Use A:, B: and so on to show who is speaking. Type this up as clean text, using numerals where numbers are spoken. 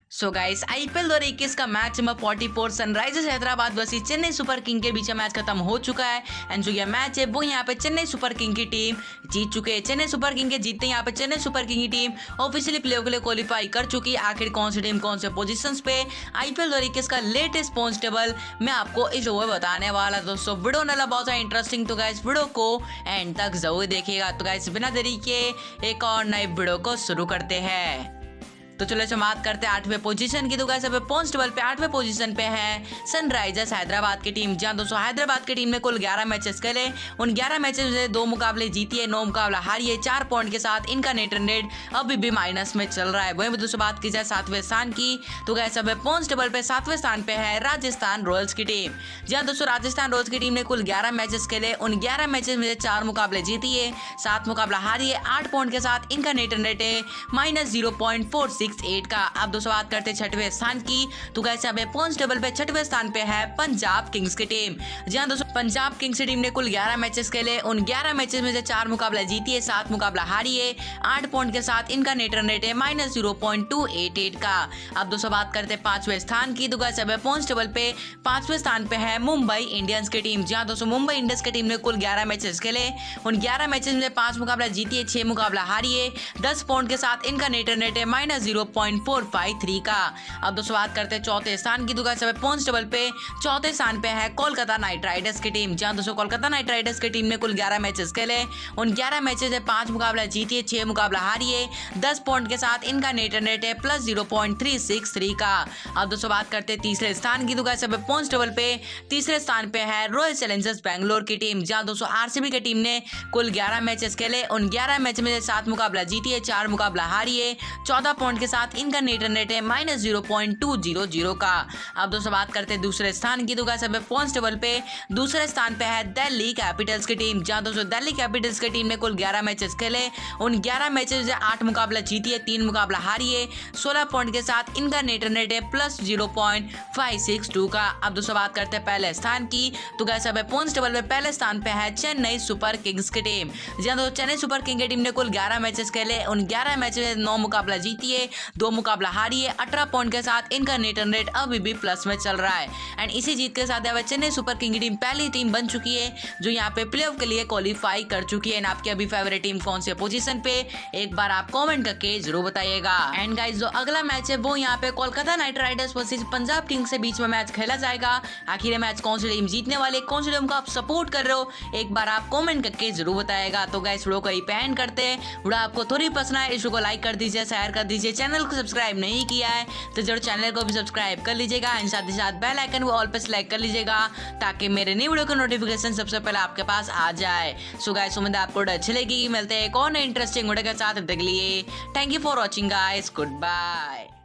A: So guys IPL 2021 का match number 44 Sunrisers Hyderabad versus Chennai Super King के बीच मैच खत्म हो चुका है। एंड जो ये मैच है वो यहाँ पे चेन्नई सुपर किंग की टीम जीत चुके हैं। चेन्नई सुपर किंग के जीतते यहाँ पे चेन्नई सुपर किंग की टीम ऑफिशियली प्लेऑफ के लिए क्वालिफाई कर चुकी है। आखिर कौन सी टीम कौन से पोजीशंस पे आईपीएल 2021 का लेटेस्ट पॉइंट्स टेबल मैं आपको इस वीडियो में बताने वाला। दोस्तों वीडियो वाला बहुत इंटरेस्टिंग, तो गाइस वीडियो को एंड तक जरूर देखिएगा। तो गाइस बिना देरी के एक और नए वीडियो को शुरू करते हैं। तो चलो इसे बात करते हैं 8वें पोजीशन की। तो गाइस अब पॉइंट्स टेबल पे 8वें पोजीशन पे है सनराइजर्स हैदराबाद की टीम। जहां दोस्तों हैदराबाद की टीम ने कुल 11 मैचेस खेले, उन 11 मैचेस में 2 मुकाबले जीती है, 9 मुकाबला हारी है। 4 पॉइंट के साथ इनका नेट रन रेट अभी भी माइनस में चल रहा है। वहीं दोस्तों बात की जाए 7वें स्थान की, तो गाइस अब पॉइंट्स टेबल पे 7वें स्थान पे है राजस्थान रॉयल्स की टीम। जहां दोस्तों राजस्थान रॉयल्स की टीम ने कुल 11 मैचेस खेले, उन 11 मैचेस में 4 मुकाबले जीती है, 7 मुकाबला हारी है। 8 पॉइंट के साथ इनका नेट रन रेट है -0.468 का। अब दोस्तों बात करते हैं 6वें स्थान की, तो गाइस अब पॉइंट्स टेबल पे 6वें स्थान पे है पंजाब किंग्स की टीम। जहां दोस्तों पंजाब किंग्स की टीम ने कुल 11 मैचेस खेले, उन 11 मैचेस में से 4 मुकाबला जीती है, 7 मुकाबला हारी है। 8 पॉइंट के साथ इनका नेट रन रेट है -0.288 का। अब दोस्तों बात करते हैं 5वें स्थान की, तो गाइस अब पॉइंट्स टेबल पे 5वें स्थान पे है मुंबई इंडियंस की टीम। जहां दोस्तों मुंबई इंडियंस की टीम ने कुल 11 मैचेस खेले, उन 11 मैचेस में 5 मुकाबला जीती है, 6 मुकाबला हारी है। 10 पॉइंट के साथ इनका नेट रन रेट है -0.453 का। अब दोस्तों बात करते हैं 4थे स्थान की, तो गाइस अब पॉइंट्स टेबल पे 4थे स्थान पे है कोलकाता नाइट राइडर्स की टीम। जहां दोस्तों कोलकाता नाइट राइडर्स की टीम ने कुल 11 मैचेस खेले, उन 11 मैचेस में 5 मुकाबला जीती है, 6 मुकाबला हारी है। 10 पॉइंट के साथ इनका नेट रन रेट है +0.363 का। अब दोस्तों बात करते हैं तीसरे स्थान की, तो गाइस अब पॉइंट्स टेबल पे तीसरे स्थान पे है रॉयल चैलेंजर्स बैंगलोर की टीम। जहां दोस्तों आरसीबी की टीम ने कुल 11 मैचेस खेले, उन 11 मैच में 7 मुकाबला जीती है, 4 मुकाबला हारी है। 14 पॉइंट के साथ इनका नेट रन रेट है -0.200 का। अब दोस्तों बात करते हैं दूसरे स्थान की, तो गाइस अब पॉइंट्स टेबल पे दूसरे स्थान पे है दिल्ली कैपिटल्स की टीम। जहां दोस्तों दिल्ली कैपिटल्स की टीम ने कुल 11 मैचेस खेले, उन 11 मैचेस से 8 मुकाबला जीती है, 3 मुकाबला हारी है। 16 पॉइंट के साथ इनका नेट रन रेट है +0.562 का। अब दोस्तों बात करते हैं पहले स्थान की, तो गाइस अब पॉइंट्स टेबल पे पहले स्थान पे है चेन्नई सुपर किंग्स की टीम। जहां दोस्तों चेन्नई सुपर किंग की टीम ने कुल 11 मैचेस खेले, उन 11 मैचेस में 9 मुकाबला जीती है, 2 मुकाबला हारी है। 18 पॉइंट के साथ इनका नेट रन रेट अभी भी प्लस में चल रहा है। एंड इसी जीत के साथ चेन्नई सुपर किंग की टीम पहली टीम बन चुकी है जो यहाँ पे प्लेऑफ के लिए क्वालिफाई कर चुकी है। एंड आपकी अभी फेवरेट टीम कौन से पोजीशन पे, एक बार आप कमेंट करके जरूर बताइएगा। एंड गाइस जो अगला मैच है वो यहाँ पे Kolkata Knight Riders versus Punjab Kings के बीच में मैच खेला जाएगा। आखिर ये मैच कौन सी टीम जीतने वाले, कौन सी टीम को आप सपोर्ट कर रहे हो, एक बार आप कमेंट करके जरूर बताइएगा। तो गाइस वीडियो को यहीं एंड करते हैं। वीडियो आपको थोड़ी पसंद आए, इस वीडियो को लाइक कर दीजिए, शेयर कर दीजिए। चैनल को सब्सक्राइब नहीं किया है तो जरूर चैनल को भी सब्सक्राइब कर लीजिएगा। एंड साथ ही साथ बेल आइकन को ऑल पे सेलेक्ट कर लीजिएगा ताकि मेरे नई वीडियो का नोटिफिकेशन सबसे पहले आपके पास आ जाए। सो गाइस उम्मीद है आपको अच्छी लगेगी। मिलते हैं एक और इंटरेस्टिंग वीडियो के साथ, तब तक के लिए thank you for watching guys, good bye.